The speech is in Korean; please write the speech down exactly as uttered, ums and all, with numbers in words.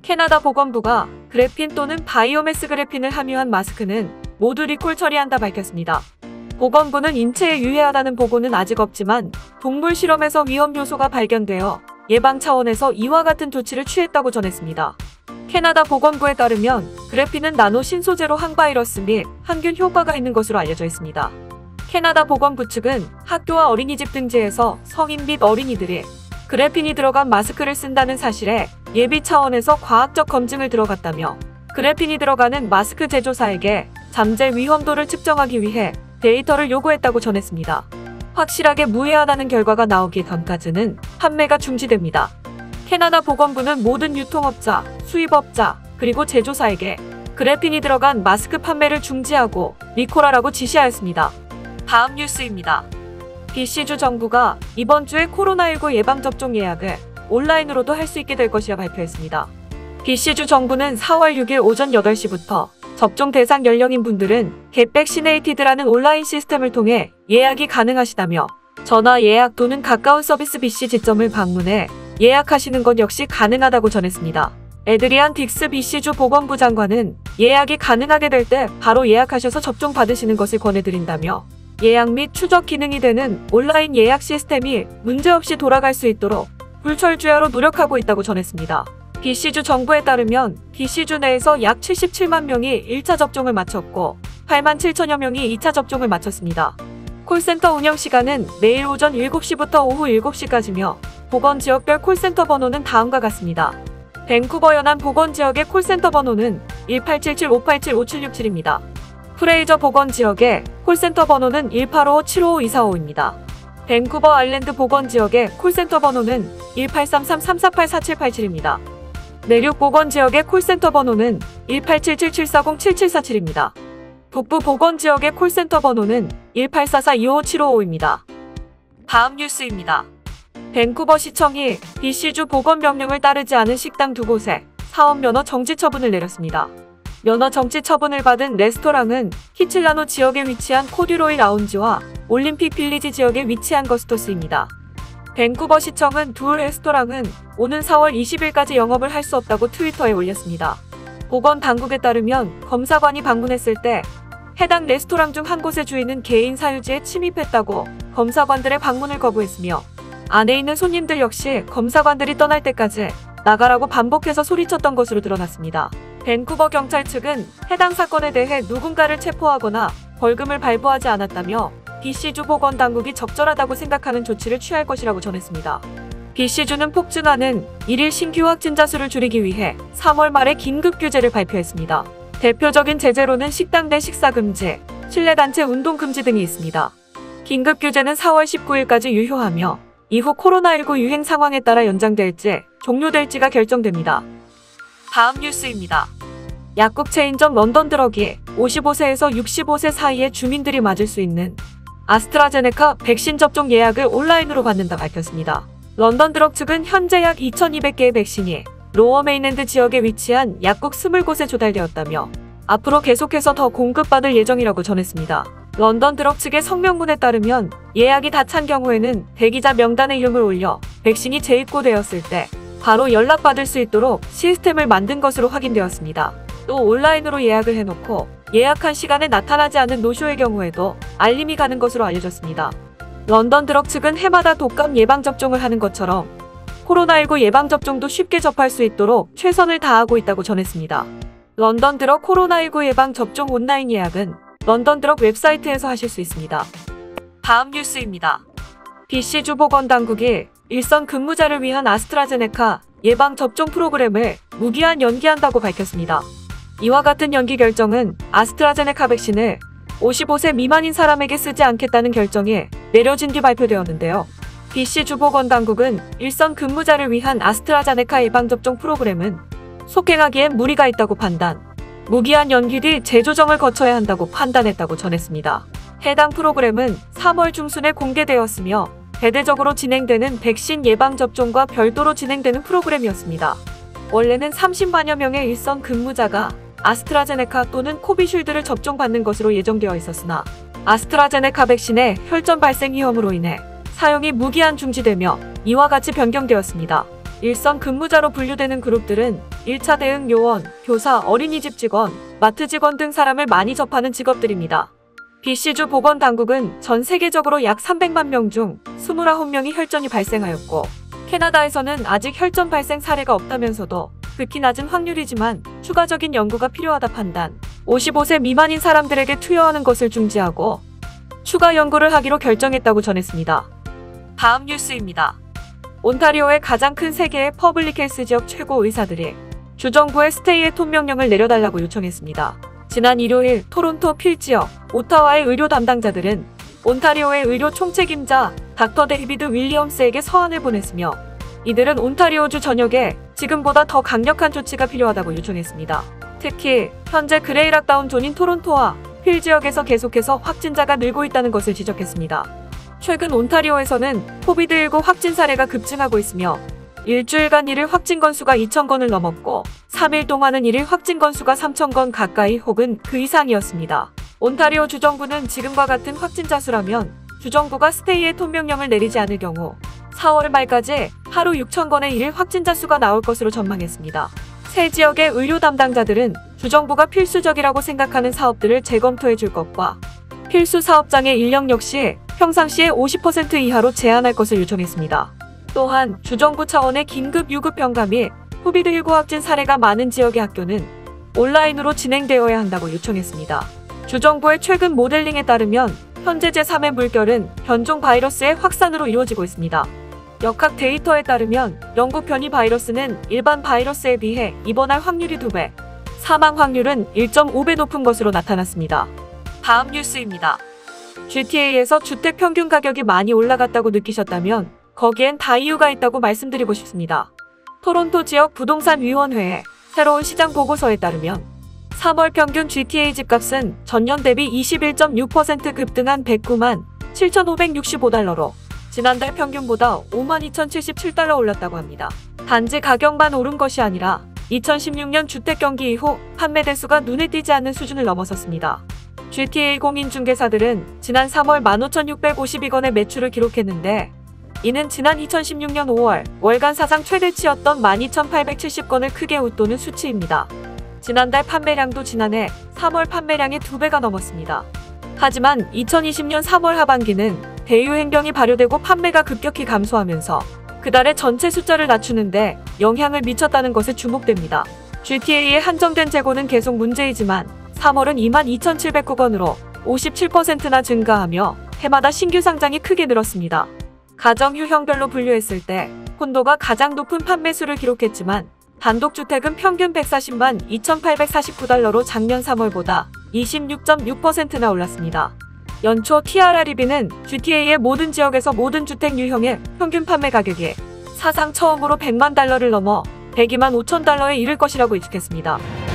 캐나다 보건부가 그래핀 또는 바이오매스 그래핀을 함유한 마스크는 모두 리콜 처리한다 밝혔습니다. 보건부는 인체에 유해하다는 보고는 아직 없지만 동물 실험에서 위험 요소가 발견되어 예방 차원에서 이와 같은 조치를 취했다고 전했습니다. 캐나다 보건부에 따르면 그래핀은 나노 신소재로 항바이러스 및 항균 효과가 있는 것으로 알려져 있습니다. 캐나다 보건부 측은 학교와 어린이집 등지에서 성인 및 어린이들이 그래핀이 들어간 마스크를 쓴다는 사실에 예비 차원에서 과학적 검증을 들어갔다며 그래핀이 들어가는 마스크 제조사에게 잠재 위험도를 측정하기 위해 데이터를 요구했다고 전했습니다. 확실하게 무해하다는 결과가 나오기 전까지는 판매가 중지됩니다. 캐나다 보건부는 모든 유통업자, 수입업자, 그리고 제조사에게 그래핀이 들어간 마스크 판매를 중지하고 리콜하라고 지시하였습니다. 다음 뉴스입니다. 비씨주 정부가 이번 주에 코로나십구 예방접종 예약을 온라인으로도 할 수 있게 될 것이라 발표했습니다. 비씨주 정부는 사월 육일 오전 여덟 시부터 접종 대상 연령인 분들은 Get Vaccinated-라는 온라인 시스템을 통해 예약이 가능하시다며 전화 예약 또는 가까운 서비스 비씨 지점을 방문해 예약하시는 것 역시 가능하다고 전했습니다. 에드리안 딕스 비씨주 보건부 장관은 예약이 가능하게 될 때 바로 예약하셔서 접종 받으시는 것을 권해드린다며 예약 및 추적 기능이 되는 온라인 예약 시스템이 문제없이 돌아갈 수 있도록 불철주야로 노력하고 있다고 전했습니다. 비씨주 정부에 따르면 비씨주 내에서 약 칠십칠만 명이 일 차 접종을 마쳤고 팔만 칠천여 명이 이 차 접종을 마쳤습니다. 콜센터 운영 시간은 매일 오전 일곱 시부터 오후 일곱 시까지며 보건 지역별 콜센터 번호는 다음과 같습니다. 밴쿠버 연안 보건 지역의 콜센터 번호는 일팔칠칠 오팔칠 오칠육칠입니다. 프레이저 보건 지역의 콜센터 번호는 일팔오오 칠오오 이사오입니다. 밴쿠버 아일랜드 보건 지역의 콜센터 번호는 일팔삼삼 삼사팔 사칠팔칠입니다. 내륙 보건 지역의 콜센터 번호는 일팔칠칠 칠사공 칠칠사칠입니다. 북부 보건 지역의 콜센터 번호는 일팔사사 이오오 칠오오입니다. 다음 뉴스입니다. 밴쿠버 시청이 비씨주 보건 명령을 따르지 않은 식당 두 곳에 사업 면허 정지 처분을 내렸습니다. 면허 정지 처분을 받은 레스토랑은 키칠라노 지역에 위치한 코듀로이 라운지와 올림픽 빌리지 지역에 위치한 거스토스입니다. 밴쿠버 시청은 두 레스토랑은 오는 사월 이십일까지 영업을 할 수 없다고 트위터에 올렸습니다. 보건 당국에 따르면 검사관이 방문했을 때 해당 레스토랑 중 한 곳의 주인은 개인 사유지에 침입했다고 검사관들의 방문을 거부했으며 안에 있는 손님들 역시 검사관들이 떠날 때까지 나가라고 반복해서 소리쳤던 것으로 드러났습니다. 밴쿠버 경찰 측은 해당 사건에 대해 누군가를 체포하거나 벌금을 발부하지 않았다며 비씨주 보건 당국이 적절하다고 생각하는 조치를 취할 것이라고 전했습니다. 비씨주는 폭증하는 일일 신규 확진자 수를 줄이기 위해 삼월 말에 긴급 규제를 발표했습니다. 대표적인 제재로는 식당 내 식사 금지, 실내 단체 운동 금지 등이 있습니다. 긴급 규제는 사월 십구일까지 유효하며 이후 코로나십구 유행 상황에 따라 연장될지 종료될지가 결정됩니다. 다음 뉴스입니다. 약국 체인점 런던 드럭이 오십오 세에서 육십오 세 사이의 주민들이 맞을 수 있는 아스트라제네카 백신 접종 예약을 온라인으로 받는다 밝혔습니다. 런던 드럭 측은 현재 약 이천이백 개의 백신이 로어 메인랜드 지역에 위치한 약국 이십 곳에 조달되었다며 앞으로 계속해서 더 공급받을 예정이라고 전했습니다. 런던 드럭 측의 성명문에 따르면 예약이 다 찬 경우에는 대기자 명단에 이름을 올려 백신이 재입고되었을 때 바로 연락받을 수 있도록 시스템을 만든 것으로 확인되었습니다. 또 온라인으로 예약을 해놓고 예약한 시간에 나타나지 않은 노쇼의 경우에도 알림이 가는 것으로 알려졌습니다. 런던 드럭 측은 해마다 독감 예방접종을 하는 것처럼 코로나십구 예방접종도 쉽게 접할 수 있도록 최선을 다하고 있다고 전했습니다. 런던 드럭 코로나십구 예방접종 온라인 예약은 런던 드럭 웹사이트에서 하실 수 있습니다. 다음 뉴스입니다. 비씨주 보건당국이 일선 근무자를 위한 아스트라제네카 예방접종 프로그램을 무기한 연기한다고 밝혔습니다. 이와 같은 연기 결정은 아스트라제네카 백신을 오십오 세 미만인 사람에게 쓰지 않겠다는 결정이 내려진 뒤 발표되었는데요. 비씨주 보건당국은 일선 근무자를 위한 아스트라제네카 예방접종 프로그램은 속행하기엔 무리가 있다고 판단, 무기한 연기 뒤 재조정을 거쳐야 한다고 판단했다고 전했습니다. 해당 프로그램은 삼월 중순에 공개되었으며 대대적으로 진행되는 백신 예방접종과 별도로 진행되는 프로그램이었습니다. 원래는 삼십만여 명의 일선 근무자가 아스트라제네카 또는 코비쉴드를 접종받는 것으로 예정되어 있었으나 아스트라제네카 백신의 혈전 발생 위험으로 인해 사용이 무기한 중지되며 이와 같이 변경되었습니다. 일선 근무자로 분류되는 그룹들은 일 차 대응 요원, 교사, 어린이집 직원, 마트 직원 등 사람을 많이 접하는 직업들입니다. 비씨주 보건당국은 전 세계적으로 약 삼백만 명 중 이십구 명이 혈전이 발생하였고, 캐나다에서는 아직 혈전 발생 사례가 없다면서도 극히 낮은 확률이지만 추가적인 연구가 필요하다 판단, 오십오 세 미만인 사람들에게 투여하는 것을 중지하고 추가 연구를 하기로 결정했다고 전했습니다. 다음 뉴스입니다. 온타리오의 가장 큰 세 개의 퍼블릭 헬스 지역 최고 의사들이 주정부에 스테이 앳 홈 명령을 내려달라고 요청했습니다. 지난 일요일 토론토 필 지역, 오타와의 의료 담당자들은 온타리오의 의료 총책임자 닥터 데이비드 윌리엄스에게 서한을 보냈으며, 이들은 온타리오주 전역에 지금보다 더 강력한 조치가 필요하다고 요청했습니다. 특히 현재 그레이 락다운존인 토론토와 필 지역에서 계속해서 확진자가 늘고 있다는 것을 지적했습니다. 최근 온타리오에서는 코비드 십구 확진 사례가 급증하고 있으며 일주일간 일일 확진 건수가 이천 건을 넘었고 삼 일 동안은 일일 확진 건수가 삼천 건 가까이 혹은 그 이상이었습니다. 온타리오 주정부는 지금과 같은 확진자 수라면 주정부가 스테이 앳 홈 명령을 내리지 않을 경우 사월 말까지 하루 육천 건의 일일 확진자 수가 나올 것으로 전망했습니다. 세 지역의 의료 담당자들은 주정부가 필수적이라고 생각하는 사업들을 재검토해 줄 것과 필수 사업장의 인력 역시 평상시에 오십 퍼센트 이하로 제한할 것을 요청했습니다. 또한 주정부 차원의 긴급 유급 병가 및 코비드 십구 확진 사례가 많은 지역의 학교는 온라인으로 진행되어야 한다고 요청했습니다. 주정부의 최근 모델링에 따르면 현재 제삼의 물결은 변종 바이러스의 확산으로 이루어지고 있습니다. 역학 데이터에 따르면 영국 변이 바이러스는 일반 바이러스에 비해 입원할 확률이 두 배, 사망 확률은 일 점 오 배 높은 것으로 나타났습니다. 다음 뉴스입니다. 지티에이에서 주택 평균 가격이 많이 올라갔다고 느끼셨다면 거기엔 다 이유가 있다고 말씀드리고 싶습니다. 토론토 지역 부동산위원회의 새로운 시장 보고서에 따르면 삼월 평균 지티에이 집값은 전년 대비 이십일 점 육 퍼센트 급등한 백구만 칠천오백육십오 달러로 지난달 평균보다 오만 이천칠십칠 달러 올랐다고 합니다. 단지 가격만 오른 것이 아니라 이천십육 년 주택 경기 이후 판매 대수가 눈에 띄지 않는 수준을 넘어섰습니다. 지티에이 공인중개사들은 지난 삼월 만 오천육백오십이 건의 매출을 기록했는데, 이는 지난 이천십육 년 오월 월간 사상 최대치였던 만 이천팔백칠십 건을 크게 웃도는 수치입니다. 지난달 판매량도 지난해 삼월 판매량의 두 배가 넘었습니다. 하지만 이천이십 년 삼월 하반기는 대유행병이 발효되고 판매가 급격히 감소하면서 그달의 전체 숫자를 낮추는데 영향을 미쳤다는 것에 주목됩니다. 지티에이의 한정된 재고는 계속 문제이지만 삼월은 이만 이천칠백구 건으로 오십칠 퍼센트나 증가하며 해마다 신규 상장이 크게 늘었습니다. 가정 유형별로 분류했을 때 콘도가 가장 높은 판매수를 기록했지만 단독주택은 평균 백사십만 이천팔백사십구 달러로 작년 삼월보다 이십육 점 육 퍼센트나 올랐습니다. 연초 티알알이비는 지티에이의 모든 지역에서 모든 주택 유형의 평균 판매 가격이 사상 처음으로 백만 달러를 넘어 백이만 오천 달러에 이를 것이라고 예측했습니다.